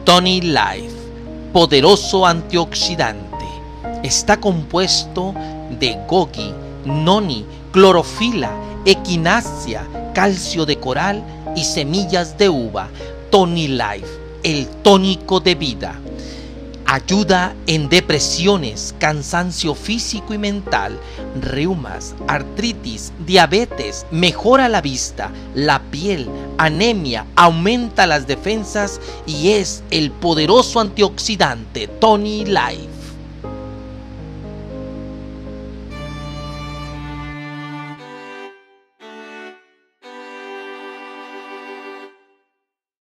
Tony Life, poderoso antioxidante. Está compuesto de goji, noni, clorofila, equinacia, calcio de coral y semillas de uva. Tony Life, el tónico de vida. Ayuda en depresiones, cansancio físico y mental, reumas, artritis, diabetes, mejora la vista, la piel, anemia, aumenta las defensas y es el poderoso antioxidante Tony Life.